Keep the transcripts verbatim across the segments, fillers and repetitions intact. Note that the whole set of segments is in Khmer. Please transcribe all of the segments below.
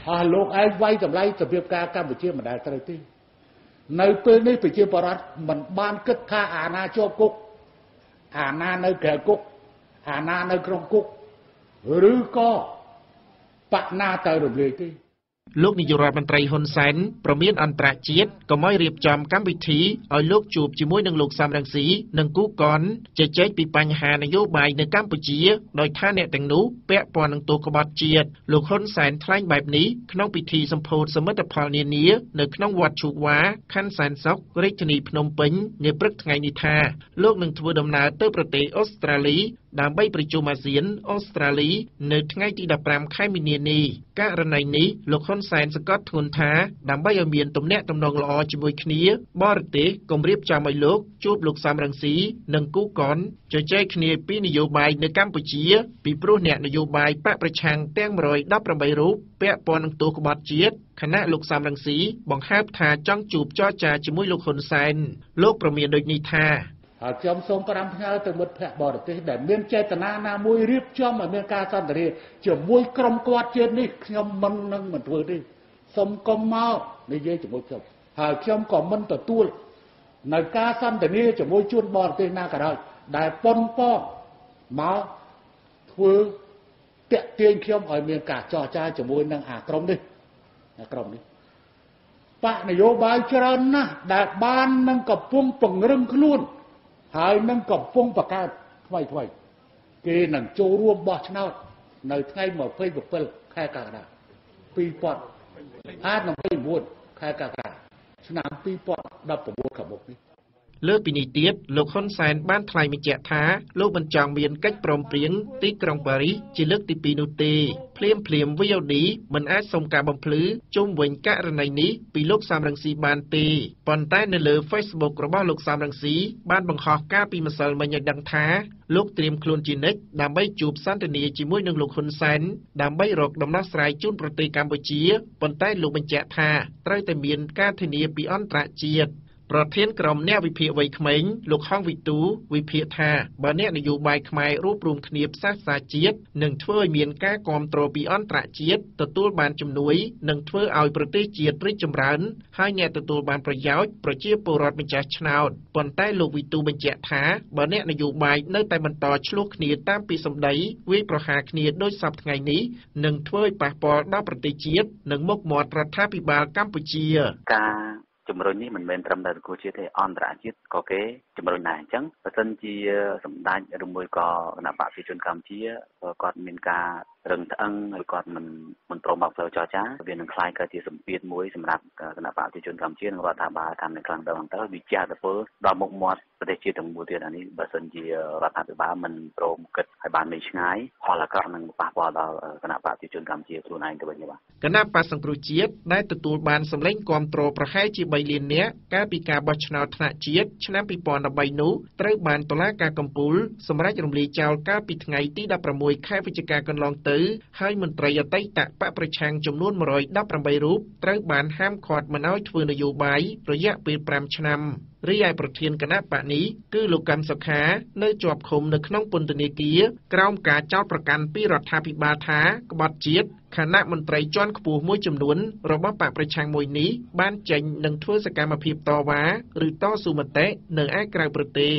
à lúc ai vay tầm lấy tầm việc ca Campuchia mà đại trời ti nơiពេលនេះប្រជាពលរដ្ឋមិនបានគិតថាអាណាជាប់គុកអាណានៅក្រៅគុកអាណានៅក្នុងគុកឬក៏បកណាទៅរំលាយទេលោកនាយករដ្ឋមន្ត្រីហ៊ុនសែនប្រមានអន្តរជាតិក៏មករៀបចំកម្មវិធីឲ្យលោកជួបជាមួយនឹងលោកសំរងស៊ីនិងគូកនជជែកពីបញ្ហានយោបាយនៅកម្ពុជាដោយថាអ្នកទាំងនោះពាក់ព័ន្ធនឹងទោសក្បត់ជាតិលោកហ៊ុនសែនថ្លែងបែបនេះក្នុងពិធីសម្ពោធសមិទ្ធផលនានានៅក្នុងវត្តឈូវ៉ាខណ្ឌសែនសុខរាជធានីភ្នំពេញនាព្រឹកថ្ងៃនេះថាលោកនឹងធ្វើដំណើរទៅប្រទេសអូស្ត្រាលីដើម្បីប្រជុំអាស៊ានអូស្ត្រាលីនៅថ្ងៃទីដប់ប្រាំខែមីនានេះករណីនេះលោកហ៊ុនសែនសង្កត់ធ្ងន់ថាដើម្បីឲ្យមានទំនាក់ទំនងល្អជាមួយគ្នាបរទេសគំរាបចាំឲ្យលោកជួបលោកសំរងស៊ីនិងគូកនជជែកគ្នាពីនយោបាយនៅកម្ពុជាពីព្រោះអ្នកនយោបាយបកប្រឆាំងទាំងមួយរយដប់ប្រាំបីរូបពាក់ព័ន្ធនឹងទោសក្បត់ជាតិខណៈលោកសំរងស៊ីបង្ហើបថាចង់ជួបចរចាជាមួយលោកហ៊ុនសែនលោកប្រមានដូចនេះថាហើយខ្ញុំសូមប្រាំផ្ញើទៅមិត្តភ័ក្តិបរទេសដែលមានចេតនាណាមួយរៀបចំឲ្យមានការសន្ទនាជាមួយក្រុមគាត់ជាតិនេះខ្ញុំមិននឹងមិនធ្វើទេសូមកុំមកនិយាយជាមួយខ្ញុំហើយខ្ញុំក៏មិនទទួលនៅការសន្ទនាជាមួយជួនបរទេសណាក៏ដោយដែលប៉ុនប៉ងមកធ្វើតាក់ទាញខ្ញុំឲ្យមានការចរចាជាមួយនឹងអាក្រុមនេះអាក្រុមនេះបកនយោបាយច្រើនណាស់ដែលបាននឹងកំពុងពង្រឹងខ្លួនហើយនឹងកំពុងបង្កើតថ្មីថ្មីគេនឹងចូលរួមបោះឆ្នោតនៅថ្ងៃម្ភៃbảyខែកក្កដាពីរពាន់អាចនឹងยี่สิบ九ខែកក្កដាឆ្នាំពីរពាន់ដប់ប្រាំបួនខាងមុខនេះលើពីនេះទៀតលោកហ៊ុនសែនបានថ្លែងបញ្ជាក់ថាលោកមិនចង់មានកិច្ចព្រមព្រៀងទីក្រុងប៉ារីសជាលើកទីពីរនោះទេភ្លាមភ្លាម វី អូ ឌី មិនអាចសុំការបំភ្លឺជុំវិញករណីនេះពីលោកសំរងស៊ីបានទេប៉ុន្តែនៅលើ Facebook របស់លោកសំរងស៊ីបានបង្ហោះការពីម្សិលមិញឲ្យដឹងថាលោកត្រៀមខ្លួនជានិច្ចដើម្បីជួបសន្ទនាជាមួយនឹងលោកហ៊ុនសែនដើម្បីរកដំណោះស្រាយជូនប្រទេសកម្ពុជាប៉ុន្តែលោកបញ្ជាក់ថាត្រូវតែមានការធានាពីអន្តរជាតិប្រធានក្រុមអ្នកវិភាគវ័យក្មេងលោកហងវិទូវិភាគថាបើអ្នកនយោបាយខ្មែររួបរวมគ្នាផ្សះផ្សាជាតិនឹងធ្វើឲ្យមានការគាំទ្រពីអន្តរជាតិទទួលបានជំនួយនិងធ្វើឲ្យប្រទេសជាតិរីកចម្រើនហើយអ្នកទទួលបានប្រយោជន៍ប្រជាពលរដ្ឋម្ចាស់ឆ្នោតប៉ុន្តែលោកវិទូបញ្ជាក់ថាបើអ្នកនយោបាយនៅតែបន្តឆ្លោះគ្នាតាមពីសម្ដីវាយប្រហារគ្នាដោយសពថ្ងៃនេះនឹងធ្វើឲ្យប៉ះពាល់ដល់ប្រទេសជាតិនិងមុខមាត់រដ្ឋាភិបាលកម្ពុជាការជំរុញនេះមិនមែនត្រឹមតែគូជាតិទេអន្តរជាតិក៏គេជំរុញដែរអញ្ចឹងបើសិនជាសម្ដេចឬមួយក៏គណៈបព្វជិជនកម្ពុជាគាត់មានការរឹងត្អឹងហើយគាត់មិនមិនព្រមមកផ្លូវចរចាវានឹងคล้ายទៅជាសម្ពាធមួយសម្រាប់គណៈបព្វជិជនកម្ពុជានិងរដ្ឋាភិបាលកាន់តែខ្លាំងទៅទៅវាជាទៅធ្វើដល់មុខមាត់ប្រទេសជាតិទាំងមូលទៀតអានេះបើសិនជារដ្ឋាភិបាលមិនព្រមគិតឲ្យបានមេឆ្ងាយផលអាក្រក់នឹងប៉ះពាល់ដល់គណៈបព្វជិជនកម្ពុជាខ្លួនឯងទៅវិញបាទគណៈបព្វសង្គ្រោះជាតិដែលទទួលបានសម្លេងគាំទ្រប្រហែលជាបីលាននាក់កាលពីការបោះឆ្នោតថ្នាក់ជាតិឆ្នាំពីរពាន់ដប់បីនោះត្រូវបានតុលាការកំពូលសម្រេចរំលាយចោលកាលពីថ្ងៃទីដប់ប្រាំមួយខែវិច្ឆិកាកន្លងទៅហើយមន្ត្រីអតីតបកប្រឆាំងចំនួនមួយរយដប់ប្រាំបីរូបត្រូវបានហាមឃាត់មិនឲ្យធ្វើនយោបាយរយៈពេលប្រាំឆ្នាំរីឯប្រធានគណៈបកនេះគឺលោកកម្មសុខានៅជាប់ឃុំនៅក្នុងពន្ធនាគារក្រោមការចោទប្រកាន់ពីរដ្ឋាភិបាលថាក្បត់ជាតិគណៈមន្ត្រីជាន់ខ្ពស់មួយចំនួនរបស់បកប្រឆាំងមួយនេះបានចេញនិងធ្វើសកម្មភាពតវ៉ាឬតស៊ូមតិនៅឯក្រៅប្រទេស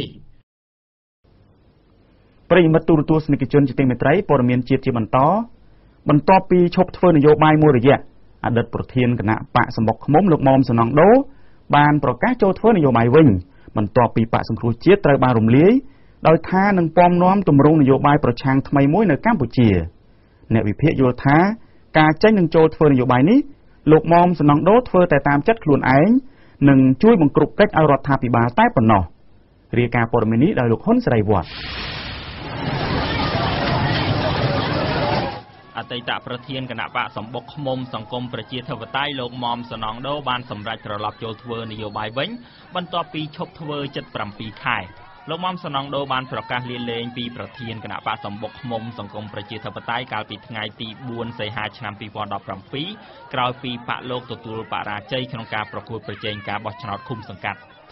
ប្រិយមិត្តទូរទស្សនិកជនជាទីមេត្រីព័ត៌មានជាតិជាបន្តបន្ទាប់ពីឈប់ធ្វើនយោបាយមួយរយៈអតីតប្រធានគណៈបកសម្បុកឃ្មុំលោកមុំសំណងដូបានប្រកាសចូលធ្វើនយោបាយវិញបន្ទាប់ពីបកសង្គ្រោះជាតិត្រូវបានរំលាយដោយថានឹងពំនាំទម្រង់នយោបាយប្រឆាំងថ្មីមួយនៅកម្ពុជាអ្នកវិភាគយល់ថាការចេញនឹងចូលធ្វើនយោបាយនេះលោកមុំសំណងដូធ្វើតែតាមចិត្តខ្លួនឯងនិងជួយបង្ក្រប់កិច្ចឲ្យរដ្ឋាភិបាលតែប៉ុណ្ណោះរាយការណ៍ព័ត៌មាននេះដោយលោកហ៊ុនសេរីវត្តអតីតប្រធានគណៈបកសម្បុកឃ្មុំសង្គមប្រជាធិបតេយ្យលោកមុំសំណងដូបានសម្រេចត្រឡប់ចូលធ្វើនយោបាយវិញបន្ទាប់ពីឈប់ធ្វើជិតប្រាំពីរខែលោកមុំសំណងដូបានប្រកាសលាលែងពីប្រធានគណៈបកសម្បុកឃ្មុំសង្គមប្រជាធិបតេយ្យកាលពីថ្ងៃទីបួនសីហាឆ្នាំពីរពាន់ដប់ប្រាំពីរក្រោយពីបកលោកទទួលបរាជ័យក្នុងការប្រកួតប្រជែងការបោះឆ្នោតឃុំសង្កាត់ធ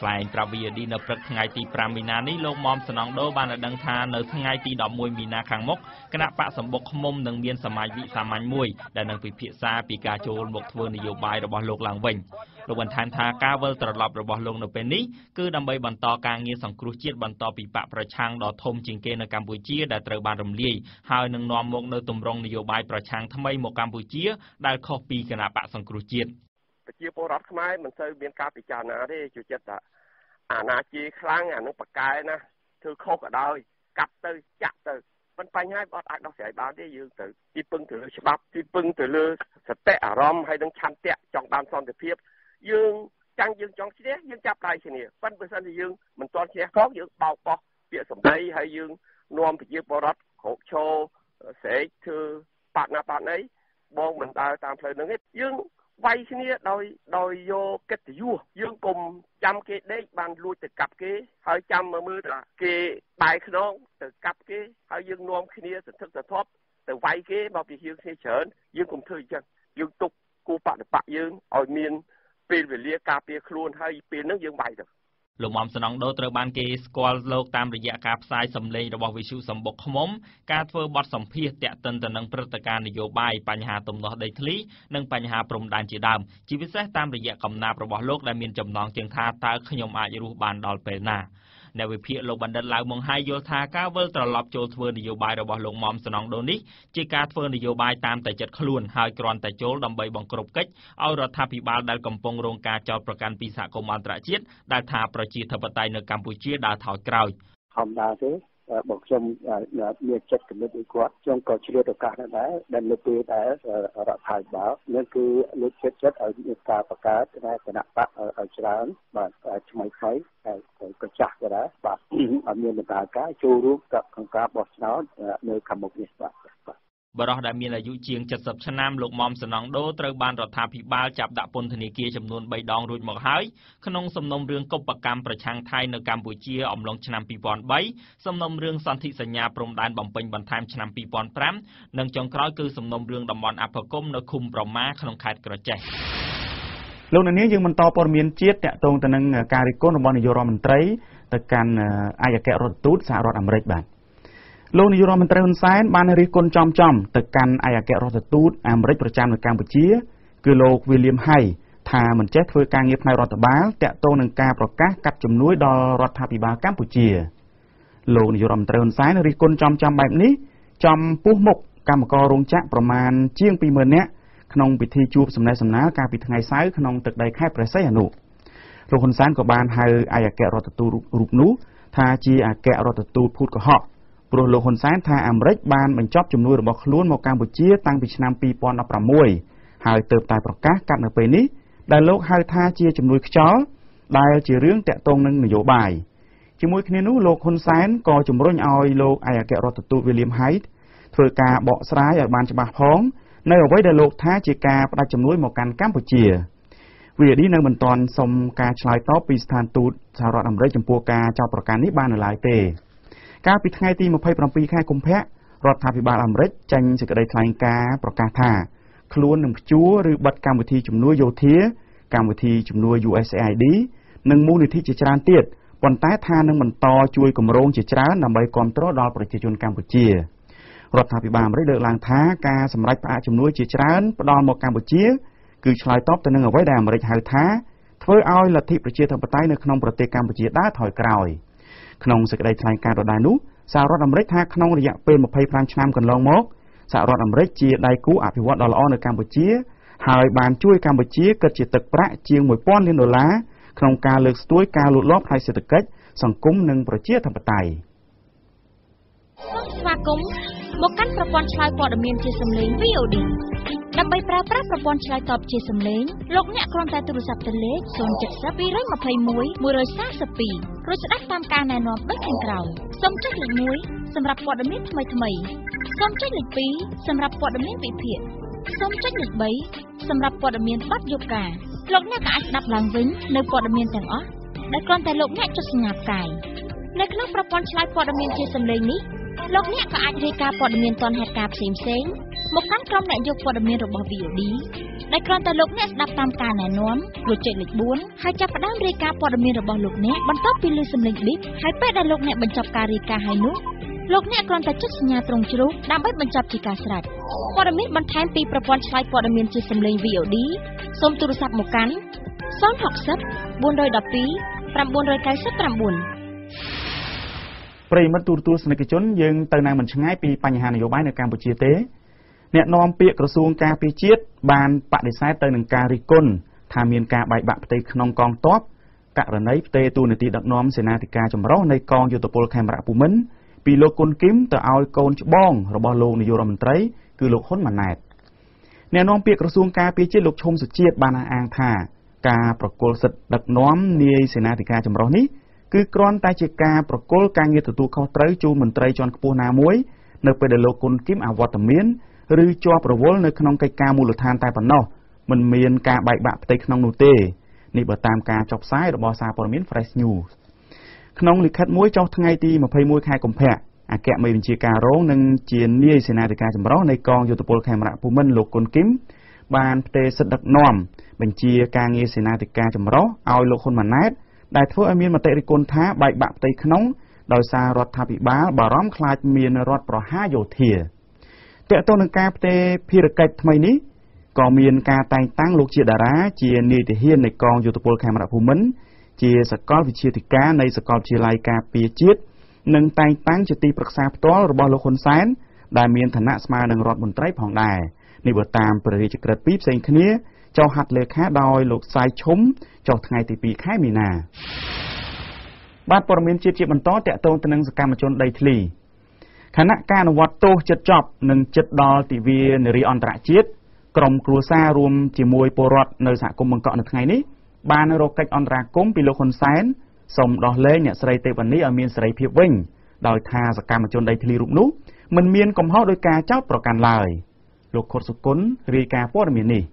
ថ្លែងប្រាប់ วี โอ ดี នៅព្រឹកថ្ងៃទីប្រាំមីនានេះលោកមុំសំណងដូបានឲ្យដឹងថានៅថ្ងៃទីដប់មួយមីនាខាងមុខគណៈបកសម្បុកឃ្មុំនឹងមានសមាជវិសាមញ្ញមួយដែលនឹងពិភាក្សាពីការចូលមកធ្វើនយោបាយរបស់លោកឡើងវិញលោកបន្ថែមថាការវិលត្រឡប់របស់លោកនៅពេលនេះគឺដើម្បីបន្តការងារសង្គ្រោះជាតិបន្តពីបកប្រឆាំងដ៏ធំជាងគេនៅកម្ពុជាដែលត្រូវបានរំលាយហើយនឹងនាំមកនៅទម្រង់នយោបាយប្រឆាំងថ្មីមកកម្ពុជាដែលខុសពីគណៈបកសង្គ្រោះជាតិប្រជាពលរដ្ឋខ្មែរមិនសូវមានការពិចារណាទេជួយចិត្តថាអាណាជាខ្លាំងអានឹងបកកែណាធ្វើខុសក៏ដោយកាប់ទៅចាក់ទៅមិនបញ្ហាអត់អាចដោះស្រាយបានទេយើងទៅទីពឹងទៅលើច្បាប់ទីពឹងទៅលើសតិអារម្មណ៍ហើយនឹងឆន្ទៈចង់បានសន្តិភាពយើងចាំងយើងចង់ឈ្នះយើងចាប់ដៃឈ្នះប៉ុន្តែបើសិនជាយើងមិនទាន់ឈ្នះផងយើងបោកបោះពាក្យសម្ដីហើយយើងនាំប្រជាពលរដ្ឋគ្រប់ឈរស្រែកធ្វើបាត់ណាបាត់ណីបងមិនដើរតាមផ្លូវហ្នឹងទេយើងវាយគ្នាដោយដោយយកកិត្តិយសយើងកុំចាំគេដេកបានលួចទៅកាប់គេហើយចាំមើលមើលថាគេបែកខ្នងទៅកាប់គេហើយយើងនាំគ្នាសន្ធឹកសន្ធាប់ទៅវាយគេមកពីយើងគ្នាច្រើនយើងកុំធ្វើអញ្ចឹងយើងទុកគូបដិបកយើងឲ្យមានពេលវេលាការពារខ្លួនហើយពេលហ្នឹងយើងវាយទៅលោកមុំសំណងដូត្រូវបានគេស្គាល់លោកតាមរយៈការផ្សាយសម្លេងរបស់វិទ្យុសម្បុកឃ្មុំការធ្វើបទសម្ភាសន៍តាក់ទិនទៅនឹងព្រឹត្តិការណ៍នយោបាយបញ្ហាទំនាស់ដីធ្លីនិងបញ្ហាព្រំដែនជាដើមជាពិសេសតាមរយៈកំណាព្យរបស់លោកដែលមានចំណងជើងថាតើខ្ញុំអាចរស់បានដល់ពេលណានៅវិភាគលោកបណ្ឌិតឡាវម៉ុងហៃយល់ថាការវិលត្រឡប់ចូលធ្វើនយោបាយរបស់លោកមុំសំណងដូនេះជាការធ្វើនយោបាយតាមតែចិត្តខ្លួនហើយគ្រាន់តែចូលដើម្បីបង្ក្រប់កិច្ចឲ្យរដ្ឋាភិបាលដែលកំពុងរងការចោទប្រកាន់ពីសហគមន៍អន្តរជាតិដែលថាប្រជាធិបតេយ្យនៅកម្ពុជាដើរថយក្រោយធម្មតាទេបើខ្ញុំមានចិត្តគំនិតដូចគាត់ខ្ញុំក៏ជ្រាបឱកាសដែរដែលនៅពេលដែលរដ្ឋាភិបាលនឹងគឺលើកចិត្តចិត្តឲ្យមានការបង្កើតគណៈបកឲ្យច្រើនបាទថ្មីថ្មីហើយក៏ចាស់ក៏ដែរបាទឲ្យមានដំណើរការចូលរួមក្នុងការបោះឆ្នោតនៅខាងមុខនេះបាទបរិះដែលមានអាយុជាងเจ็ดสิบឆ្នាំលោកមុំសំណងដូត្រូវបានរដ្ឋាភិបាលចាប់ដាក់ពន្ធនាគារចំនួนបីដងរួចមកហើយក្នុងសំណុំរឿងកុបកម្មប្រឆាំងថៃនៅកម្ពុជាអំឡុងឆ្នាំពីរពាន់បីសំណុំរឿងសន្ធិសញ្ញាព្រំដែនបំពេញបន្ថែមឆ្នាំពីរពាន់ប្រាំនិងចុងក្រោយគឺសំណុំរឿងតំបន់អភគមនៅឃុំប្រមាក្នុងខេត្តក្រចេះលោកនាងយើងបន្តព័ត៌មានជាតិតាក់ទងទៅនឹងការរិះគន់របស់នាយករដ្ឋមន្ត្រីទៅកាន់ឯកអគ្គរដ្ឋទូតសហរដ្ឋអាមេរិកបាទលោកនាយករដ្ឋមន្ត្រីហ៊ុនសែនបានរិះគន់ចំចំទៅកាន់ឯកអគ្គរដ្ឋទូតអាមេរិកប្រចាំនៅកម្ពុជាគឺលោក William Hay ថាមិនចេះធ្វើការងារផ្នែករដ្ឋបាលតាក់ទងនឹងការប្រកាសកាត់ជំនួយដល់រដ្ឋាភិបាលកម្ពុជាលោកនាយករដ្ឋមន្ត្រីហ៊ុនសែនរិះគន់ចំចំបែបនេះចំពោះមុខកម្មកររោងចក្រប្រមាណជាងពីរម៉ឺននាក់ក្នុងពិធីជួបសំណេះសំណាលកាលពីថ្ងៃសៅរ៍ក្នុងទឹកដីខេត្តព្រះសីហនុលោកហ៊ុនសែនក៏បានហៅឯកអគ្គរដ្ឋទូតរូបនោះថាជាអគ្គរដ្ឋទូតភូតកុហកព្រោះលោកហ៊ុនសែនថាអាមេរិកបានបញ្ចប់ជំនួយរបស់ខ្លួនមកកម្ពុជាតាំងពីឆ្នាំពីរពាន់ដប់ប្រាំមួយហើយទើបតែប្រកាសកាត់នៅពេលនេះដែលលោកហៅថាជាជំនួយខ្យល់ដែលជារឿងតាក់ទងនឹងនយោបាយជាមួយគ្នានោះលោកហ៊ុនសែនក៏ជំរុញឲ្យលោកឯកអគ្គរដ្ឋទូត William Hay ធ្វើការបកស្រាយឲ្យបានច្បាស់ផងនៅអ្វីដែលលោកថាជាការផ្ដាច់ជំនួយមកកាន់កម្ពុជា วี โอ ดี នៅមិនទាន់សុំការឆ្លើយតបពីស្ថានទូតសហរដ្ឋអាមេរិកចំពោះការចោទប្រកាន់នេះបាននៅឡើយទេកាលពីថ្ងៃទីម្ភៃប្រាំពីរខែកុម្ភៈរដ្ឋាភិបាលអាមេរិកចេញសេចក្តីថ្លែងការណ៍ប្រកាសថាខ្លួននឹងព្យួរឬបិទកម្មវិធីជំនួយយោធាកម្មវិធីជំនួយ ยู เอส เอ ไอ ดี និងមូលនិធិជាច្រើនទៀតប៉ុន្តែថានឹងបន្តជួយគម្រោងជាច្រើនដើម្បីគាំទ្រដល់ប្រជាជនកម្ពុជារដ្ឋាភិបាលអាមេរិកលើកឡើងថាការសម្រេចផ្អាកជំនួយជាច្រើនផ្ដល់មកកម្ពុជាគឺឆ្លើយតបទៅនឹងអ្វីដែលអាមេរិកហៅថាធ្វើឲ្យលទ្ធិប្រជាធិបតេយ្យនៅក្នុងប្រទេសកម្ពុជាដើរថយក្រោយក្នុងសេចក្តីថ្លែងការណ៍ដដែលនោះសហរដ្ឋអាមេរិកថាក្នុងរយៈពេលម្ភៃប្រាំឆ្នាំកន្លងមកសហរដ្ឋអាមេរិកជាដៃគូអភិវឌ្ឍន៍ដ៏ល្អនៅកម្ពុជាហើយបានជួយកម្ពុជាគិតជាទឹកប្រាក់ជាងមួយពាន់លានដុល្លារក្នុងការលើកស្ទួយការលូតលាស់ផ្នែកសេដ្ឋកិច្ចសង្គមនិងប្រជាធិបតេយ្យស្វាគមន៍មកកាន់ប្រព័ន្ធឆ្លើយព័ត៌មានជាសំឡេង វី អូ ดี ដើម្បីប្រើប្រាស់ប្រព័ន្ធឆ្លើយតបជាសំឡេងលោកអ្នកគ្រាន់តែទូរស័ព្ទទៅលេខ ศูนย์ เจ็ด ศูนย์ ពីរ ยี่สิบเอ็ด หนึ่ง สามสี่ រួចស្ដាប់តាមការណែនាំដូចខាងក្រោមសូមចុចលេខមួយសម្រាប់ព័ត៌មានថ្មីថ្មីសូមចុចលេខពីរសម្រាប់ព័ត៌មានវិភាគសូមចុចលេខបីសម្រាប់ព័ត៌មានបទយប់ការលោកអ្នកក៏អាចស្ដាប់ឡើងវិញនៅព័ត៌មានទាំងអស់ដែលគ្រាន់តែលោកអ្នកចុចសញ្ញាផ្កាយនៅក្នុងប្រព័ន្ធឆ្លើយព័ត៌មានជាសំឡេងនេះលោកអ្នកក៏អាចរាយការណ៍ព័ត៌មានទាន់ហេតុការណ៍ផ្សេងៗមកកាន់ក្រុមអ្នកយកព័ត៌មានរបស់ វី អូ ឌី ដែលគ្រាន់តែលោកអ្នកស្ដាប់តាមការណែនាំរួចចុចលេខបួនហើយចាប់ផ្ដើមរាយការណ៍ព័ត៌មានរបស់លោកអ្នកបន្ទាប់ពីឮសំឡេងប៊ីបហើយពេលដែលលោកអ្នកបញ្ចប់ការរាយការណ៍ហើយនោះលោកអ្នកគ្រាន់តែចុចសញ្ញាត្រង់ជ្រូកដើម្បីបញ្ចប់ជាការស្រេចព័ត៌មានបន្ថែមពីប្រព័ន្ធឆ្លើយព័ត៌មានជាសំឡេង វី អូ ឌី សូមទូរស័ព្ទមកកាន់ศูนย์ หก ศูนย์ บួន ១១ពី ៩ ៩ ៩ ៩ប្រិយមិត្តទូរទស្សនិកជនយើងទៅនៅមិនឆ្ងាយពីបញ្ហានយោបាយនៅកម្ពុជាទេអ្នកនាំពាក្យក្រសួងការពារជាតិបានបដិសេធទៅនឹងការរិះគន់ថាមានការបែកបាក់ផ្ទៃក្នុងកងទ័ពករណីផ្ទេរតួនាទីដឹកនាំសេនាធិការចម្រុះនៃកងយោធពលខេមរៈភូមិន្ទពីលោកគុណគឹមទៅឲ្យកូនច្បងរបស់លោកនាយករដ្ឋមន្ត្រីគឺលោកហ៊ុនម៉ាណែតអ្នកនាំពាក្យក្រសួងការពារជាតិលោកឈុំសុជាតិបានអះអាងថាការប្រគល់សិទ្ធិដឹកនាំនាយសេនាធិការចម្រុះនេះគឺគ្រាន់តែជាការប្រគល់ការងារទទួលខុសត្រូវជូនមន្ត្រីជាន់ខ្ពស់ណាមួយនៅពេលដែលលោកគុណគឹមអវត្តមានឬជាប់រវល់នៅក្នុងកិច្ចការមូលដ្ឋានតែប៉ុណ្ណោះមិនមានការបែកបាក់ផ្ទៃក្នុងនោះទេនេះបើតាមការចុះផ្សាយរបស់សារព័ត៌មាន Fresh News ក្នុងលិខិតមួយចុះថ្ងៃទីម្ភៃមួយខែកុម្ភៈអគ្គមេបញ្ជាការរងនិងជានាយសេនាធិការចម្រុះនៃកងយោធពលខេមរៈភូមិន្ទលោកគុណគឹមបានផ្ទេរសិទ្ធិដឹកនាំបញ្ជាការងារសេនាធិការចម្រុះឲ្យលោកហ៊ុនម៉ាណែតដែលធ្វើឲ្យមានមតិរិះគន់ថាបែកបាក់ផ្ទៃក្នុងដោយសាររដ្ឋាភិបាលបារម្ភខ្លាចមានរដ្ឋប្រហារយោធាតើតើនឹងការផ្ទេរភារកិច្ចថ្មីនេះក៏មានការតែងតាំងលោកជាតារាជានាយទាហាននៃកងយោធពលខេមរៈភូមិន្ទជាសាកលវិទ្យាធិការនៃសាកលវិទ្យាល័យការពារជាតិនិងតែងតាំងជាទីប្រឹក្សាផ្ទាល់របស់លោកហ៊ុនសែនដែលមានឋានៈស្មើនឹងរដ្ឋមន្ត្រីផងដែរនេះបើតាមព្រះរាជក្រឹត្យពីរផ្សេងគ្នាចុះហត្ថលេខាដោយលោកសាយឈុំចុះថ្ងៃទីពីរខែមីនាបាទព័ត៌មានជាតិជាបន្តតាក់ទងទៅនឹងសកម្មជនដីធ្លីខណៈការអនុវត្តទោសចិត្តចប់និងចិត្តដល់ទិវានារីអន្តរជាតិក្រមគ្រួសាររួមជាមួយពលរដ្ឋនៅសហគមន៍បង្កក់នៅថ្ងៃនេះបានរកកិច្ចអន្តរាគមន៍ពីលោកហ៊ុនសែនសូមដោះលែងអ្នកស្រីទេវនីឲ្យមានសេរីភាពវិញដោយថាសកម្មជនដីធ្លីរូបនោះមិនមានកំហុសដោយការចោទប្រកាន់ឡើយលោកខុតសុគន្ធរាយការណ៍ព័ត៌មាននេះ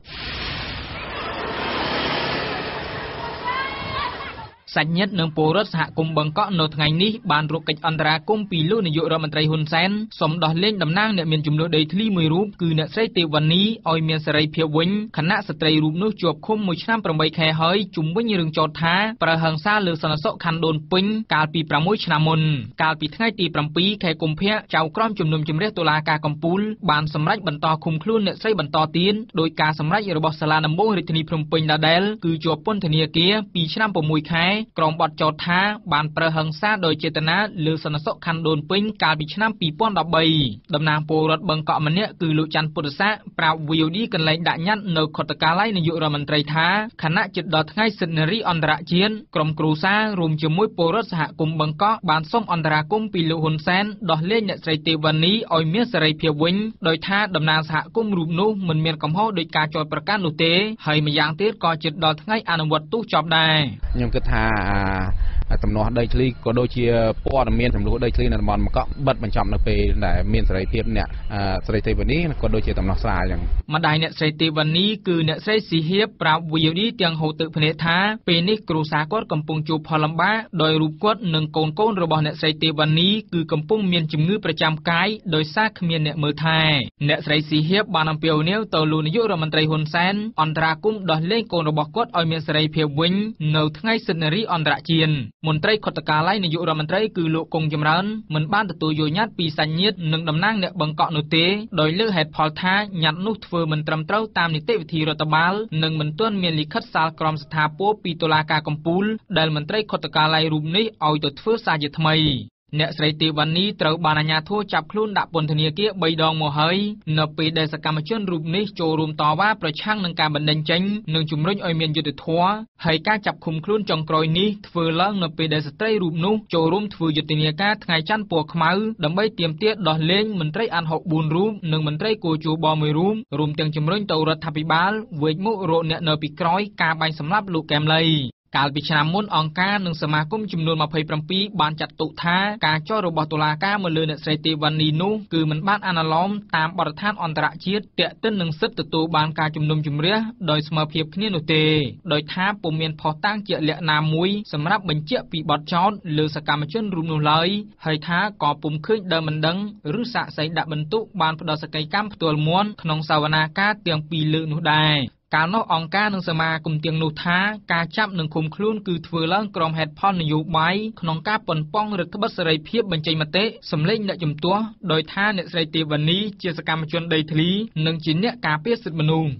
សាច់ញាតិនិងពលរដ្ឋសហគមន៍បង្កក់នៅថ្ងៃនេះបានរកកិច្ចអន្តរាគមន៍ពីលោកនាយករដ្ឋមន្ត្រីហ៊ុនសែនសូមដោះលែងតំណាងអ្នកមានចំនួនដីធ្លីមួយរូបគឺអ្នកស្រីទេវនីឲ្យមានសេរីភាពវិញខណៈស្ត្រីរូបនោះជាប់ឃុំមួយឆ្នាំប្រាំបីខែហើយជុំវិញរឿងចោទថាប្រើហិង្សាលើសន្តិសុខខណ្ឌដូនពេញកាលពីប្រាំមួយឆ្នាំមុនកាលពីថ្ងៃទីប្រាំពីរខែកុម្ភៈចៅក្រមជំនុំជម្រះតុលាការកំពូលបានសម្រេចបន្តឃុំខ្លួនអ្នកស្រីបន្តទៀតដោយការសម្រេចរបស់សាលាដំបងរាជធានីភ្នំពេញដដែលគឺជាប់ពន្ធនាគារពីរឆ្នាំប្រាំមួយខែក្រុមបទចោទថាបានប្រើហិង្សាដោយចេតនាលើសន្តិសុខខណ្ឌដូនពេញកាលពីឆ្នាំពីរពាន់ដប់បីតំណាងពលរដ្ឋបឹងកក់ម្នាក់គឺលោកច័ន្ទពុទ្ធសាសប្រាប់ វី អូ ឌី កន្លែងដាក់ញត្តិនៅខុទ្ទកាល័យនាយករដ្ឋមន្ត្រីថាខណៈជិតដល់ថ្ងៃសិទ្ធិនារីអន្តរជាតិក្រុមគ្រួសាររួមជាមួយពលរដ្ឋសហគមន៍បឹងកក់បានសូមអន្តរាគមន៍ពីលោកហ៊ុនសែនដោះលែងអ្នកស្រីទេវនីឲ្យមានសេរីភាពវិញដោយថាតំណាងសហគមន៍រូបនោះមិនមានកំហុសដោយការចោទប្រកាន់នោះទេហើយម្យ៉ាងទៀតក៏ជិតដល់ថ្ងៃអនុវត្តទោសចប់ដែរខ្ញុំគិតថាតំណោះដីធ្លីក៏ដូចជាព័ត៌មានចំនួនដីធ្លីនៅតំបន់មកកបិទបញ្ចប់នៅពេលដែលមានសេរីភាពអ្នកស្រីទេវនីក៏ដូចជាតំណោះស្រាយអញ្ចឹងម្ដាយអ្នកស្រីទេវនីគឺអ្នកស្រីស៊ីហៀបប្រាប់ វី អូ ឌី ទាំងហូរទឹកភ្នែកថាពេលនេះគ្រួសារគាត់កំពុងជួបផលលំបាកដោយរូបគាត់និងកូនកូនរបស់អ្នកស្រីទេវនីគឺកំពុងមានជំងឺប្រចាំកាយដោយសារគ្មានអ្នកមើលថែអ្នកស្រីស៊ីហៀបបានអំពាវនាវទៅលោកនាយករដ្ឋមន្ត្រីហ៊ុនសែនអន្តរាគមន៍ដោះលែងកូនរបស់គាត់ឲ្យមានសេរីភាពវិញនៅថ្ងៃសិទ្ធិនារីអន្តរជាតិមន្ត្រីខុទ្ទកាល័យនាយករដ្ឋមន្ត្រីគឺលោកគង់ចម្រើនមិនបានទទួលយកញត្តិពីសាច់ញាតិនិងតំណាងអ្នកបង្កក់នោះទេដោយលើកហេតុផលថាញត្តិនោះធ្វើមិនត្រឹមត្រូវតាមនីតិវិធីរដ្ឋបាលនិងមិនទាន់មានលិខិតសាលក្រមស្ថាពរពីតុលាការកំពូលដែលមន្ត្រីខុទ្ទកាល័យរូបនេះឲ្យទៅធ្វើសារជាថ្មីអ្នកស្រីទេវនីត្រូវបានអាជ្ញាធរចាប់ខ្លួនដាក់ពន្ធនាគារបីដងមកហើយនៅពេលដែលសកម្មជនរូបនេះចូលរួមតវ៉ាប្រឆាំងនឹងការបណ្តេញចេញនិងជំរុញឲ្យមានយុត្តិធម៌ហើយការចាប់ឃុំខ្លួនចុងក្រោយនេះធ្វើឡើងនៅពេលដែលស្ត្រីរូបនោះចូលរួមធ្វើយុទ្ធនាការថ្ងៃច័ន្ទពណ៌ខ្មៅដើម្បីទាមទារដោះលែងមន្ត្រីអានហុកបួនរូបនិងមន្ត្រីគោជួបមួយរូបរួមទាំងជំរុញទៅរដ្ឋាភិបាលវេកមុខរកអ្នកនៅពីក្រោយការបាញ់សម្លាប់លោកកែមលីកាលពីឆ្នាំមុនអង្គការនិងសមាគមចំនួនម្ភៃប្រាំពីរបានចាត់ទុកថាការចោទរបស់តុលាការមកលើអ្នកស្រីទេវ៉ានីនោះគឺមិនបានអនុលោមតាមបទដ្ឋានអន្តរជាតិទាក់ទិននឹងសិទ្ធិទទួលបានការជំនុំជម្រះដោយស្មើភាពគ្នានោះទេដោយថាពុំមានភស្តុតាងជាក់លាក់ណាមួយសម្រាប់បញ្ជាក់ពីបទចោទលើសកម្មជនរូបនោះឡើយហើយថាក៏ពុំឃើញដើមមិនដឹងឬសាក្សីដាក់បន្ទុកបានផ្ដល់សកម្មកម្មផ្ទាល់មាត់ក្នុងសវនាការទាំងពីរលើកនោះដែរកាលនោះអង្គការនិងសមាគមទាំងនោះថាការចាប់និងឃុំខ្លួនគឺធ្វើឡើងក្រោមហេតុផលនយោបាយក្នុងការប៉ុនប៉ងរដ្ឋបិទសេរីភាពបញ្ចេញមតិសម្លេងអ្នកជំទាស់ដោយថាអ្នកស្រីទេវ៉ានីជាសកម្មជនដីធ្លីនិងជាអ្នកការពារសិទ្ធិមនុស្ស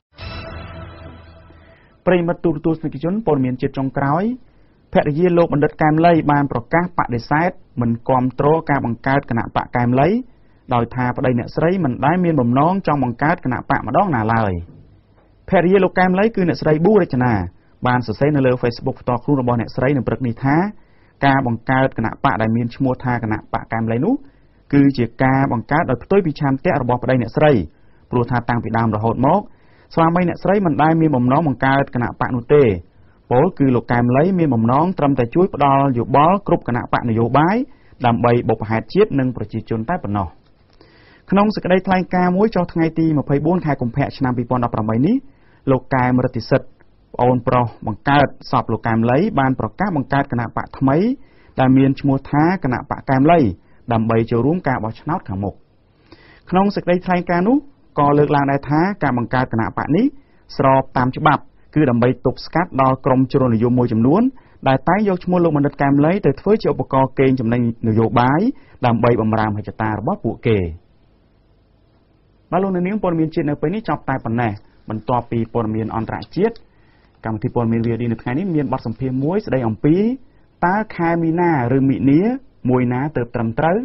ប្រិយមិត្តទូរទស្សនិកជនព័ត៌មានជាតិចុងក្រោយភរិយាលោកបណ្ឌិតកែមលីបានប្រកាសបដិសេធមិនគាំទ្រការបង្កើតគណៈបកកែមលីដោយថាប្តីអ្នកស្រីមិនដែលមានបំណងចង់បង្កើតគណៈបកម្ដងណាឡើយភរិយាលោកកែមលីគឺអ្នកស្រីប៊ូរចនាបានសរសេរនៅលើ Facebook ផ្ទាល់ខ្លួនរបស់អ្នកស្រីនៅព្រឹកនេះថាការបង្កើតគណៈបកដែលមានឈ្មោះថាគណៈបកកែមលីនោះគឺជាការបង្កើតដោយផ្ទុយពីឆន្ទៈរបស់ប្តីអ្នកស្រីព្រោះថាតាំងពីដើមរហូតមកស្វាមីអ្នកស្រីមិនដែលមានបំណងបង្កើតគណៈបកនោះទេពលគឺលោកកែមលីមានបំណងត្រឹមតែជួយផ្ដល់យោបល់គ្រប់គណៈបកនយោបាយដើម្បីបុព្វហេតុជាតិនិងប្រជាជនតែប៉ុណ្ណោះក្នុងសេចក្តីថ្លែងការណ៍មួយចុះថ្ងៃទីម្ភៃបួនខែកុម្ភៈឆ្នាំពីរពាន់ដប់ប្រាំបីនេះលោកកែមរិទ្ធិសិទ្ធប្អូនប្រុសបង្កើតសពលោកកែមលីបានប្រកាសបង្កើតគណៈបកថ្មីដែលមានឈ្មោះថាគណៈបកកែមលីដើម្បីចូលរួមការបោះឆ្នោតខាងមុខក្នុងសេចក្តីថ្លែងការណ៍នោះក៏លើកឡើងដែរថាការបង្កើតគណៈបកនេះស្របតាមច្បាប់គឺដើម្បីទប់ស្កាត់ដល់ក្រុមជ្រុលនិយមមួយចំនួនដែលតែងយកឈ្មោះលោកបណ្ឌិតកែមលីទៅធ្វើជាឧបករណ៍កេងចំណេញនយោបាយដើម្បីបម្រើមហិច្ឆតារបស់ពួកគេបាទលោកនាងព័ត៌មានជាតិនៅពេលនេះចប់តែប៉ុណ្ណេះបន្ទាប់ពីព័ត៌មានអន្តរជាតិកម្មវិធីព័ត៌មាន វី អូ ឌី នៅថ្ងៃនេះមានបទសម្ភាសន៍មួយស្ដីអំពីតើខែមីនាឬមិនាមួយណាទៅត្រឹមត្រូវ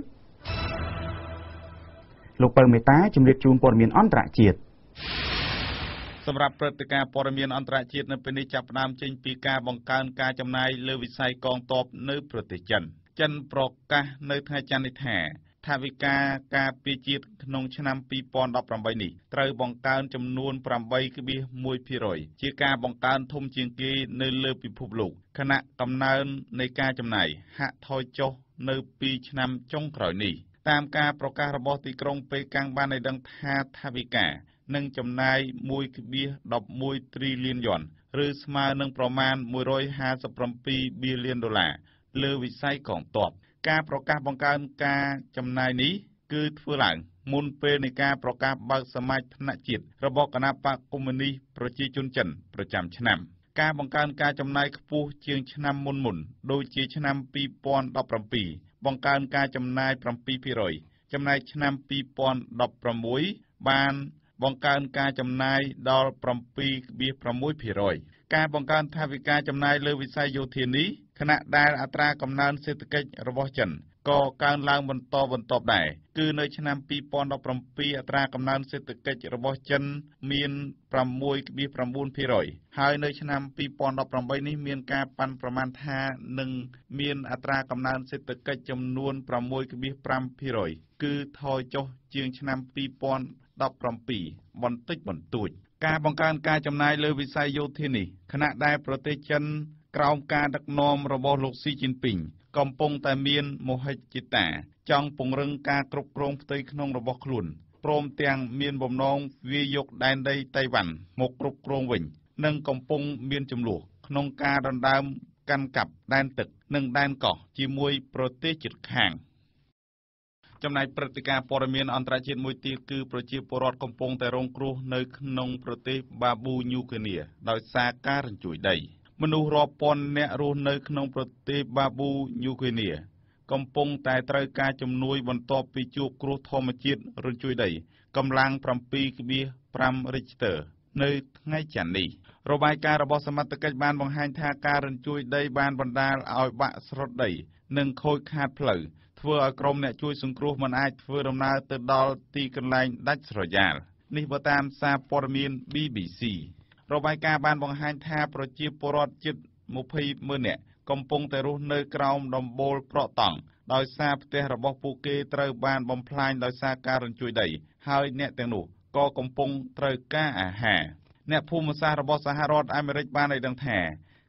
លោកពៅមេតាជំរាបជូនព័ត៌មានអន្តរជាតិសម្រាប់ព្រឹត្តិការណ៍ព័ត៌មានអន្តរជាតិនៅពេលនេះចាប់ផ្ដើមចេញពីការបង្កើនការចំណាយលើវិស័យកងទ័ពនៅប្រទេសចិនចិនប្រកាសនៅថ្ងៃច័ន្ទនេះថាថាវិការការពារជាតិក្នុងឆ្នាំពីរពាន់ដប់ប្រាំបីនេះត្រូវបង្កើនចំនួន ប្រាំបីដប់មួយភាគរយ ជាការបង្កើនធំជាងគេនៅលើពិភពលោកខណៈកំណើននៃការចំណាយហាក់ថយចុះនៅពីឆ្នាំចុងក្រោយនេះតាមការប្រកាសរបស់ទីក្រុងប៉េកាំងបានឲ្យដឹងថាថាវិការនឹងចំណាយ មួយដប់មួយទ្រីលានយ៉នឬស្មើនឹងប្រមាណមួយរយហាសិបប្រាំពីរបៀលានដុល្លារលើវិស័យកងទ័ពការប្រកាសបង្កើនការចំណាយនេះគឺធ្វើឡើងមុនពេលនៃការប្រកាសបើកសមាជថ្នាក់ជាតិរបស់គណបក្សកុម្មុយនីសប្រជាជនចិនប្រចាំឆ្នាំការបង្កើនការចំណាយខ្ពស់ជាងឆ្នាំមុនមុនដូចជាឆ្នាំពីរពាន់ដប់ប្រាំពីរបង្កើនការចំណាយ ប្រាំពីរភាគរយ ចំណែកឆ្នាំពីរពាន់ដប់ប្រាំមួយបានបង្កើនការចំណាយដល់ ប្រាំពីរដប់ប្រាំមួយភាគរយ ការបង្កើនថវិកាចំណាយលើវិស័យយោធានេះខណៈដែលអត្រាកំណើនសេដ្ឋកិច្ចរបស់ចិនក៏កើនឡើងបន្តបន្ទាប់ដែរគឺនៅឆ្នាំពីរពាន់ដប់ប្រាំពីរអត្រាកំណើនសេដ្ឋកិច្ចរបស់ចិនមាន ប្រាំមួយដប់ប្រាំបួនភាគរយ ហើយនៅឆ្នាំពីរពាន់ដប់ប្រាំបីនេះមានការប៉ាន់ប្រមាណថានឹងមានអត្រាកំណើនសេដ្ឋកិច្ចចំនួន ប្រាំមួយដប់ប្រាំភាគរយ គឺថយចុះជាងឆ្នាំពីរពាន់ដប់ប្រាំពីរបន្តិចបន្តួចការបង្កើនការចំណាយលើវិស័យយោធានេះខណៈដែលប្រទេសចិនក្រោមការដឹកនាំរបស់លោកស៊ីជីនពីងកំពុងតែមានមហិច្ឆតាចង់ពង្រឹងការគ្រប់គ្រងផ្ទៃក្នុងរបស់ខ្លួនព្រមទាំងមានបំណងវាយយកដែនដីតៃវ៉ាន់មកគ្រប់គ្រងវិញនិងកំពុងមានចំនួនក្នុងការដណ្ដើមកាន់កាប់ដែនទឹកនិងដែនកោះជាមួយប្រទេសជិតខាងចំណែកព្រឹត្តិការណ៍ព័ត៌មានអន្តរជាតិមួយទៀតគឺប្រជាពលរដ្ឋកំពុងតែរងគ្រោះនៅក្នុងប្រទេសបាប៊ូញូហ្គីនីដោយសារការរញ្ជួយដីមនុស្សរាប់ពាន់នាក់រស់នៅក្នុងប្រទេសបាប៊ូញូហ្គីនីកំពុងតែត្រូវការជំនួយបន្ទាប់ពីជួបគ្រោះធម្មជាតិរញ្ជួយដីកម្លាំង ប្រាំពីរដប់ប្រាំ Richter នៅថ្ងៃច័ន្ទនេះរបាយការណ៍របស់សមត្ថកិច្ចបានបង្ហាញថាការរញ្ជួយដីបានបណ្ដាលឲ្យបាក់ស្រុតដីនិងខូចខាតផ្លូវធ្វើឲ្យក្រុមអ្នកជួយសង្គ្រោះមិនអាចធ្វើដំណើរទៅដល់ទីកន្លែងដាច់ស្រយាលនេះបើតាមសារព័ត៌មាន ប៊ី ប៊ី ស៊ី របាយការណ៍បានបង្ហាញថាប្រជាពលរដ្ឋជិតម្ភៃម៉ឺននាក់កំពុងតែរស់នៅក្រោមដំបូលប្រក់តង់ដោយសារផ្ទះរបស់ពួកគេត្រូវបានបំផ្លាញដោយសារការរញ្ជួយដីហើយអ្នកទាំងនោះក៏កំពុងត្រូវការអាហារអ្នកភូមិសាស្ត្ររបស់សហរដ្ឋអាមេរិកបានឲ្យដឹងថា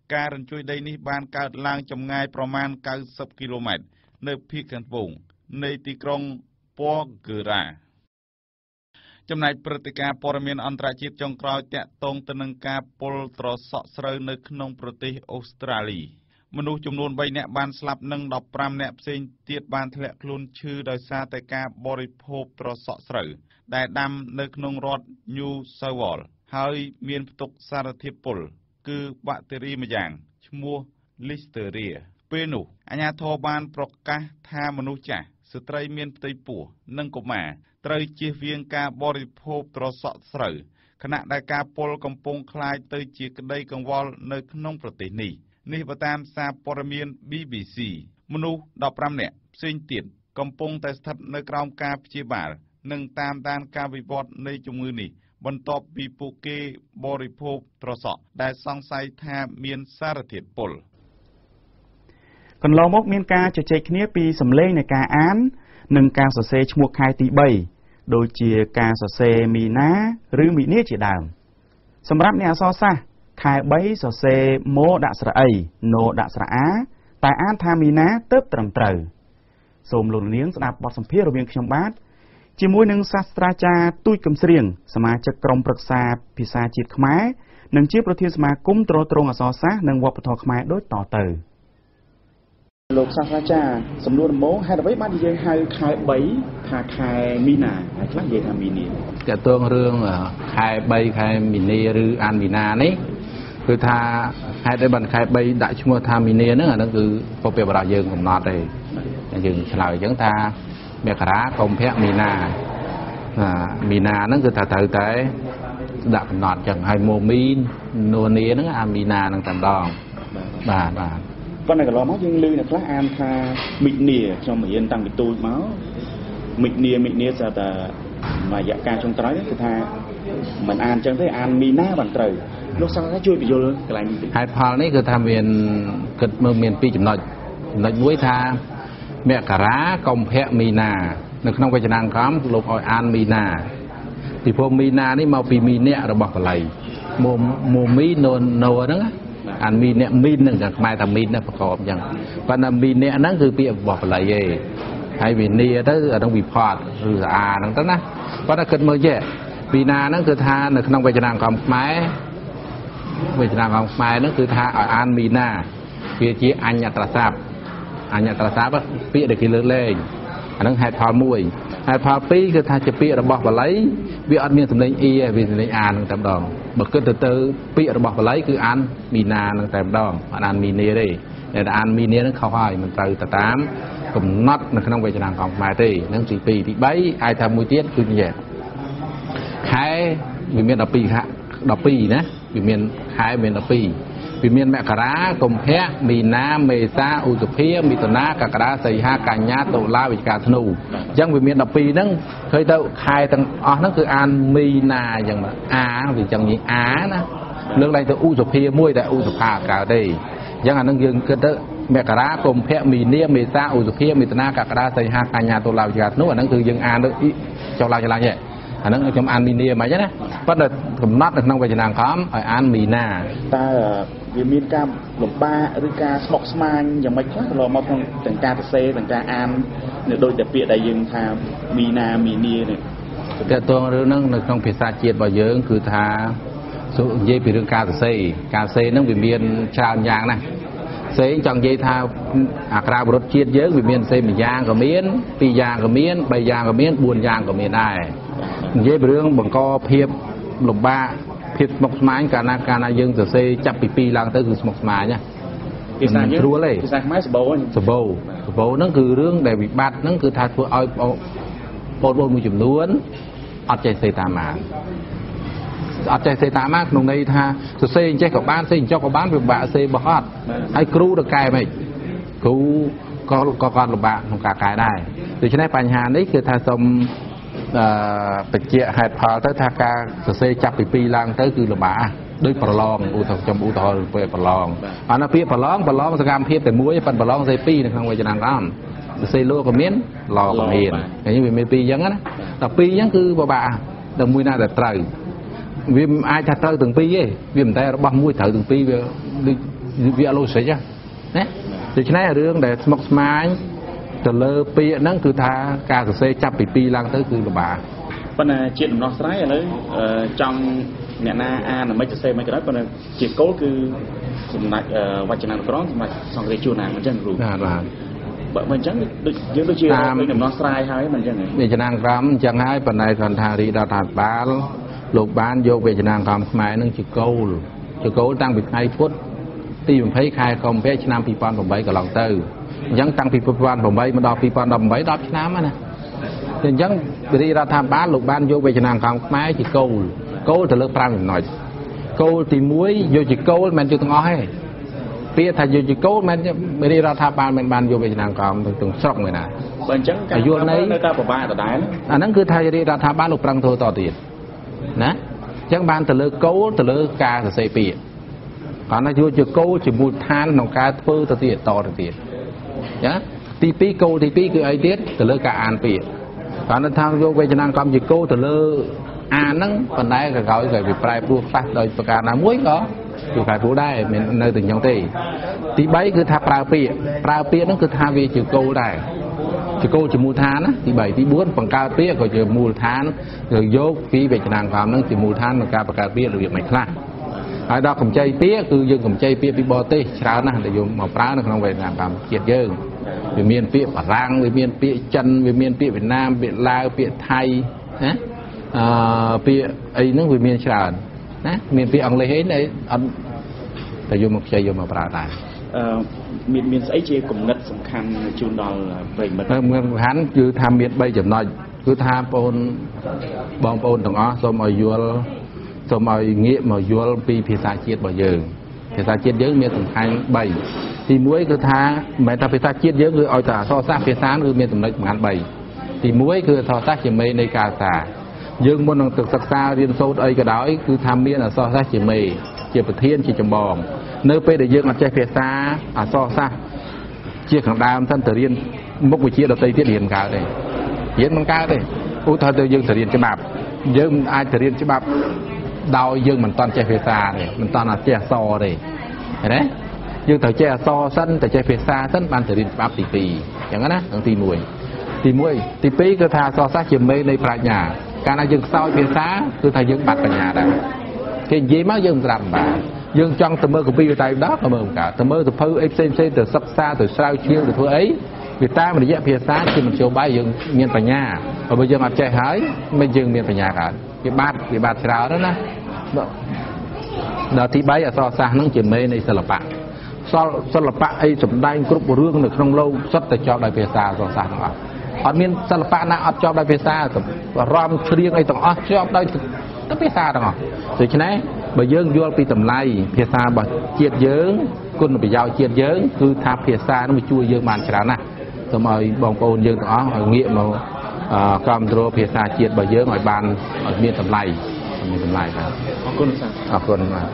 ការរញ្ជួយដីនេះបានកើតឡើងចម្ងាយប្រមាណเก้าสิบគីឡូម៉ែត្រនៅភាគខាងត្បូងនៃទីក្រុងព័រហ្គឺរ៉ាចំណែកព្រឹត្តិការណ៍ព័ត៌មានអន្តរជាតិចុងក្រោយតាក់ទងទៅនឹងការពុលត្រសក់ស្រូវនៅក្នុងប្រទេសអូស្ត្រាលីមនុស្សចំនួនបីនាក់បានស្លាប់និងដប់ប្រាំនាក់ផ្សេងទៀតបានធ្លាក់ខ្លួនឈឺដោយសារតែការបរិភោគត្រសក់ស្រូវដែលដាំនៅក្នុងរដ្ឋ New South Wales ហើយមានផ្ទុកសារធាតុពុលគឺបាក់តេរីម្យ៉ាងឈ្មោះ Listeria ពេលនោះអាជ្ញាធរបានប្រកាសថាមនុស្សចាស់ស្ត្រីមានផ្ទៃពោះនិងកុមារត្រូវជៀសវាងការបរិភោគត្រសក់ស្រូវខណៈដែលការពុលកំពុងคล้ายទៅជាក្តីកង្វល់នៅក្នុងប្រទេសនេះនេះបើតាមសារព័ត៌មាន B B C មនុស្សដប់ប្រាំនាក់ផ្សេងទៀតកំពុងតែស្ថិតនៅក្រោមការព្យាបាលនិងតាមដានការវិវត្តនៃជំងឺនេះបន្ទាប់ពីពួកគេបរិភោគត្រសក់ដែលសង្ស័យថាមានសារធាតុពុលកន្លងមកមានការជជែកគ្នាពីសម្លេងនៃការអាននិងការសរសេរឈ្មោះខែទីបីដូចជាការសរសេរមីណាឬមីនាជាដើមសម្រាប់អ្នកអក្សរសាស្ត្រខែបីសរសេរម៉ូដាក់ស្រៈអីណូដាក់ស្រៈអាតែអានថាមីណាទើបត្រឹមត្រូវសូមលោកនាងស្ដាប់បទសម្ភាសន៍រវាងខ្ញុំបាទជាមួយនឹងសាស្ត្រាចារ្យទូចកំស្រៀងសមាជិកក្រុមប្រឹក្សាភាសាជាតិខ្មែរនិងជាប្រធានសមាគមទ្រទ្រង់អក្សរសាស្ត្រនិងវប្បធម៌ខ្មែរដូចតទៅលោកសាស្ត្រាចារ្យសំណួរដំបូងហេតុអ្វីបាននិយាយហៅខែបីថាខែមីនាហើយខ្លះនិយាយថាមីនាតើតើរឿងខែបីខែមីនាឬអានមីនានេះគឺថាហេតុអីបានខែបីដាក់ឈ្មោះថាមីនាហ្នឹងអាហ្នឹងគឺពុព្វបរោះយើងកំណត់ទេយើងឆ្លើយអញ្ចឹងថាមករាកុម្ភៈមីនាមីនាហ្នឹងគឺថាត្រូវតែដាក់កំណត់អញ្ចឹងហើយម៉ូមីនូនីហ្នឹងអាមីនាហ្នឹងតែម្ដងបាទបាទប៉ុន្តែកន្លងមកយើងឮអ្នកខ្លះអានថាមិចនីខ្ញុំរៀនតាំងពីទូចមកមិចនីមិចនីស្អាតតែរយៈកាលចុងក្រោយគឺថាមិនអានអញ្ចឹងទេអានមីណាបានត្រូវលោកសាស្ត្រាចារ្យជួយបញ្យល់កន្លែងនេះហេតុផលនេះគឺថាមានគិតមើលមានពីរចំណុចចំណុចមួយថាមករាកុម្ភៈមីនានៅក្នុងវចនានុក្រមលោកឲ្យអានមីណាពីព្រោះមីណានេះមកពីមីអ្នករបស់បល័យម៉ូម៉ូមីណូណូហ្នឹងអានមីអ្នកមីនហ្នឹងខ្មែរថាមីនណាប្រកបអញ្ចឹងប៉ុន្តែមីអ្នកហ្នឹងគឺពាក្យរបស់បល័យឯងហើយវិនីទៅអានឹងវិផតឬស្អាហ្នឹងទៅណាប៉ុន្តែគិតមើលចេះពីណាហ្នឹងគឺថានៅក្នុងវចនានុក្រមខ្មែរវចនានុក្រមខ្មែរហ្នឹងគឺថាឲ្យអានមីណាវាជាអញ្ញត្រស័ព្ទអញ្ញត្រស័ព្ទពាក្យដែលគេលើកលែងអាហ្នឹងហេតុផលមួយហេតុផលពីរគឺថាជាពាក្យរបស់បល័យវាអត់មានសម្លេងអ៊ីវាសម្លេងអានឹងតែម្ដងបើគិតទៅទៅពាក្យរបស់បល័យគឺអានមីណានឹងតែម្ដងអត់អានមីនីទេតែអានមីនីនឹងខុសហើយមិនត្រូវទៅតាមកំណត់នៅក្នុងវចនានុក្រមខ្មែរទេនឹងទីពីរទីបីអាចថាមួយទៀតគឺនិយាយខែវាមានដប់ពីរខែដប់ពីរណាវាមានខែមានដប់ពីរវាមានមករាកុម្ភៈមីនាមេសាឧសភាមិថុនាកក្កដាសីហាកញ្ញាតុលាវិច្ឆិកាធ្នូអញ្ចឹងវាមានដប់ពីរហ្នឹងឃើញទៅខែទាំងអស់ហ្នឹងគឺអានមីនាអញ្ចឹងអាវាអញ្ចឹងនិយាយអាណាលើកឡើងទៅឧសភាមួយតែឧសភាកើតទេអញ្ចឹងអាហ្នឹងយើងគិតទៅមករាកុម្ភៈមីនាមេសាឧសភាមិថុនាកក្កដាសីហាកញ្ញាតុលាវិច្ឆិកាធ្នូអាហ្នឹងគឺយើងអានទៅចុះឡើងចុះឡើងទេអាហ្នឹងខ្ញុំអានមីនាមិនអញ្ចឹងណាប៉ុន្តែកំណត់នៅក្នុងវចនានុក្រមឲ្យអានមីណាតើវាមានការលំបាកឬការស្មុគស្មាញយ៉ាងម៉េចខ្លះកន្លងមកក្នុងទាំងការសរសេរទាំងការអាននៅដូចតែពាក្យដែលយើងថាមីណាមីនានេះតើតើរឿងហ្នឹងនៅក្នុងភាសាជាតិរបស់យើងគឺថានិយាយពីរឿងការសរសេរការសរសេរហ្នឹងវាមានច្រើនយ៉ាងណាស់ផ្សេងចង់និយាយថាអក្សរាវិរុទ្ធជាតិយើងវាមានផ្សេងមួយយ៉ាងក៏មានពីរយ៉ាងក៏មានបីយ៉ាងក៏មានបួនយ៉ាងក៏មានដែរនិយាយពីរឿងបង្កភាពលំបាកភាពស្មុគស្មាញកាលណាកាលណាយើងសរសេរចាប់ពីពីរឡើងទៅគឺស្មុគស្មាញណាភាសាយើងស្រួលទេភាសាខ្មែរសបោសបោសបោហ្នឹងគឺរឿងដែលវិបត្តិហ្នឹងគឺថាធ្វើឲ្យបងប្អូនមួយចំនួនអត់ចេះសេតាមអានអត់ចេះសេតាមអានក្នុងន័យថាសរសេរចេះក៏បានសេចុះក៏បានពិបាកសេបោះអត់ហើយគ្រូទៅកែមិនគ្រូក៏ក៏គាត់លំបាកក្នុងការកែដែរដូច្នេះបញ្ហានេះគឺថាសូមអឺបញ្ជាក់ហេតុផលទៅថាការសរសេរចាប់ពីពីរឡើងទៅគឺលំបាកដូចប្រឡងឧទាហរណ៍ចំឧទាហរណ៍ពេលប្រឡងអានោះពាក្យប្រឡងប្រឡងសកម្មភាពតែមួយប៉ុន្តែប្រឡងសេពីរនៅក្នុងវចនានុក្រមសរសេរលោក៏មានឡក៏មានអញ្ចឹងវាមានពីរអញ្ចឹងណាតែពីរអញ្ចឹងគឺពិបាកតែមួយណាតែត្រូវវាអាចថាត្រូវទាំងពីរទេវាមិនតែរបស់មួយត្រូវទាំងពីរវាដូចវាលោសិចណាដូច្នេះរឿងដែលស្មុគស្មាញទៅលើពាក្យហ្នឹងគឺថាការសរសេរចាប់ពីពីរឡើងទៅគឺលំបាកប៉ុន្តែជាដំណោះស្រាយឥឡូវចង់អ្នកណាអានមិនសរសេរមិនក៏ដោយប៉ុន្តែជាគោលគឺសម្ដេចវចនានុក្រមសម្ដេចសង្ឃរាជជួនណាមិនចឹងគ្រូបាទបាទបើមិនចឹងដូចយើងដូចជាដំណោះស្រាយហើយមិនចឹងទេវចនានុក្រមអញ្ចឹងហើយប៉ុន្តែគាត់ថារីរដ្ឋាភិបាលលោកបានយកវចនានុក្រមខ្មែរនឹងជាគោលជាគោលតាំងពីថ្ងៃពុធទីยี่สิบខែកុម្ភៈឆ្នាំពីរពាន់ប្រាំeightកន្លងទៅអញ្ចឹងតាំងពីពីរពាន់ប្រាំeightមកដល់ពីរពាន់ដប់eight ដប់ឆ្នាំណាអញ្ចឹងរាជរដ្ឋាភិបាលលោកបានយកវចនានុក្រមខ្មែរជាគោលគោលទៅលើfiveចំណុចគោលទីoneយកជាគោលមិនយកទាំងអស់ទេពាក្យថាយកជាគោលមិនរាជរដ្ឋាភិបាលមិនបានយកវចនានុក្រមទៅទាំងស្រុកមួយណាបើអញ្ចឹងការយល់នៅការប្របាកដដែលអាហ្នឹងគឺថារាជរដ្ឋាភិបាលលោកប្រឹងធ្វើតទៀតណាអញ្ចឹងបានទៅលើគោលទៅលើការសរសេរពាក្យគាត់ថាយកជាគោលជាមូលដ្ឋានក្នុងការធ្វើទៅទៀតតទៅទៀតណាទីtwoគោលទីtwoគឺអីទៀតទៅលើការអានពាក្យគាត់ថាយកវចនានុក្រមជាគោលទៅលើអានហ្នឹងប៉ុន្តែក៏ក្រោយក៏វាប្រែប្រួលខ្លះដោយប្រការណាមួយក៏គឺប្រែប្រួលដែរមិននៅតែអញ្ចឹងទេទីthreeគឺថាប្រើពាក្យប្រើពាក្យហ្នឹងគឺថាវាជាគោលដែរជាគោលជាមូលដ្ឋានណាទីthreeទីfourបង្កើតពាក្យក៏ជាមូលដ្ឋានយកពីវចនានុក្រមហ្នឹងជាមូលដ្ឋានក្នុងការបង្កើតពាក្យរបៀបមិនខ្លះហើយដល់កម្ចីពាក្យគឺយើងកម្ចីពាក្យពីបរទេសច្រើនណាស់ដែលយកមកប្រើនៅក្នុងវចនានុក្រមជាតិយើងវាមានពាក្យបារាំងវាមានពាក្យចិនវាមានពាក្យវៀតណាមពាក្យឡាវពាក្យថៃណាអឺពាក្យអីហ្នឹងវាមានច្រើនណាមានពាក្យអង់គ្លេសអីអត់តែយកមកខ្ចីយកមកប្រើដែរអឺមានមានស្អីជាគំនិតសំខាន់ជូនដល់ប្រិយមិត្តមានសំខាន់គឺថាមានthreeចំណុចគឺថាបងប្អូនបងប្អូនទាំងអស់សូមឲ្យយល់សូមឲ្យងាកមកយល់ពីភាសាជាតិរបស់យើងភាសាជាតិយើងមានសំខាន់threeទីoneគឺថាមិនមែនថាភាសាជាតិយើងគឺឲ្យតែអក្សរសាស្ត្រភាសាគឺមានចំណុចសំខាន់threeទីoneគឺអក្សរសាស្ត្រជាមេនៃការសាយើងមុននឹងទៅសិក្សារៀនសូត្រអីក៏ដោយគឺថាមានអក្សរសាស្ត្រជាមេជាប្រធានជាចម្បងនៅពេលដែលយើងអត់ចេះភាសាអក្សរសាស្ត្រជាខាងដើមសិនទៅរៀនមុខវិជ្ជាដទៃទៀតរៀនមិនកើតទេរៀនមិនកើតទេឧទាហរណ៍ទៅយើងទៅរៀនច្បាប់យើងមិនអាចទៅរៀនច្បាប់ដោយយើងមិនតាន់ចេះភាសាទេមិនតាន់អាចចេះអក្សរទេឃើញទេយើងត្រូវចេះអក្សរសិនទៅចេះភាសាសិនបានទៅរៀនច្បាប់ទីtwoអញ្ចឹងណាទីoneទីoneទីtwoគឺថាអក្សរសាស្ត្រជាមេនៃប្រាជ្ញាកាលណាយើងខ្សោយភាសាគឺថាយើងបាត់បញ្ញាដែរគេនិយាយមកយើងស្ដាប់មិនបានយើងចង់ទៅមើលកពីវិទ្យាដកក៏មើលមិនកើតទៅមើលទៅភៅអីផ្សេងផ្សេងទៅសិក្សាទៅស្រាវជ្រាវទៅធ្វើអីវាតាមរយៈភាសាជាមធ្យោបាយយើងមានបញ្ញាបើយើងអត់ចេះហើយមិនយើងមានបញ្ញាកើតវាបាត់វាបាត់ច្រើនណាដល់ទីthreeអក្សរសាស្ត្រហ្នឹងជាមេនៃសិល្បៈសិល្បៈអីសម្ដែងគ្រប់រឿងនៅក្នុងលោកសុទ្ធតែចប់ដោយភាសាអក្សរសាស្ត្រទាំងអស់អត់មានសិល្បៈណាអត់ចប់ដោយភាសារំច្រៀងអីទាំងអស់ចប់ដោយទៅភាសាទាំងអស់ដូច្នេះបើយើងយល់ពីតម្លៃភាសារបស់ជាតិយើងគុណប្រយោជន៍ជាតិយើងគឺថាភាសានឹងជួយយើងបានច្រើនណាស់សូមឲ្យបងប្អូនយើងទាំងអស់ឲ្យងាកមកគ្រប់គ្រងភាសាជាតិរបស់យើងឲ្យបានឲ្យមានតម្លៃមានតម្លៃបាទអរគុណសាអរគុណបាទ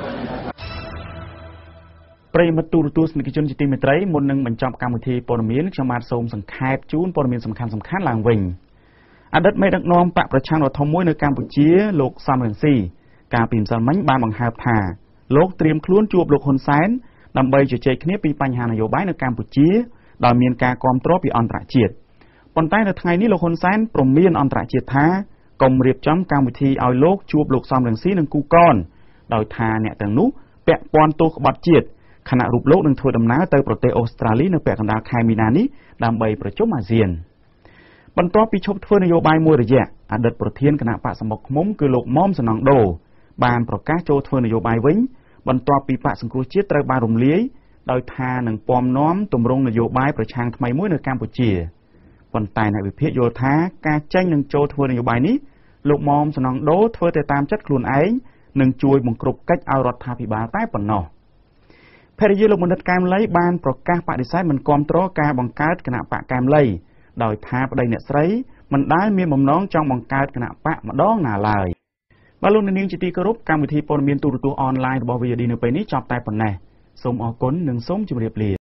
ប្រិយមិត្តទូរទស្សនិកជនជាទីមេត្រីមុននឹងបញ្ចប់កម្មវិធីព័ត៌មានខ្ញុំបាទសូមសង្ខេបជូនព័ត៌មានសំខាន់សំខាន់ឡើងវិញអតីតមេដឹកនាំបកប្រឆាំងដ៏ធំមួយនៅកម្ពុជាលោកសំរងស៊ីកាលពីម្សិលមិញបានបង្ហើបថាលោកត្រៀមខ្លួនជួបលោកហ៊ុនសែនដើម្បីជជែកគ្នាពីបញ្ហានយោបាយនៅកម្ពុជាដោយមានការគាំទ្រពីអន្តរជាតិប៉ុន្តែនៅថ្ងៃនេះលោកហ៊ុនសែនព្រមានអន្តរជាតិថាកុំរៀបចំកម្មវិធីឲ្យលោកជួបលោកសំរងស៊ីនិងគូកនដោយថាអ្នកទាំងនោះពាក់ព័ន្ធទោសក្បត់ជាតិខណៈរូបលោកនឹងធ្វើដំណើរទៅប្រទេសអូស្ត្រាលីនៅពាក់កណ្ដាលខែមីនានេះដើម្បីប្រជុំអាស៊ានបន្ទាប់ពីឈប់ធ្វើនយោបាយមួយរយៈអតីតប្រធានគណៈបកសម្បុកឃ្មុំគឺលោកមុំសំណង់ដូបានប្រកាសចូលធ្វើនយោបាយវិញបន្ទាប់ពីបកសង្គ្រោះជាតិត្រូវបានរំលាយដោយថានឹងពំនាំទម្រង់នយោបាយប្រឆាំងថ្មីមួយនៅកម្ពុជាប៉ុន្តែអ្នកវិភាគយល់ថាការចេញនឹងចូលធ្វើនយោបាយនេះលោកមុំសំណង់ដូធ្វើទៅតាមចិត្តខ្លួនឯងនឹងជួយបង្ក្រប់កិច្ចឲ្យរដ្ឋាភិបាលតែប៉ុណ្ណោះភរិយាលោកបណ្ឌិតកែមលីបានប្រកាសបដិសេធមិនគាំទ្រការបង្កើតគណៈបកកែមលីដោយថាប្តីអ្នកស្រីមិនដែលមានបំណងចង់បង្កើតគណៈបកម្ដងណាឡើយបាទលោកនាងជាទីគោរពកម្មវិធីព័ត៌មានទូរទស្សន៍អនឡាញរបស់ វី អូ ឌី នៅពេលនេះចប់តែប៉ុណ្ណេះសូមអរគុណនិងសូមជម្រាបលា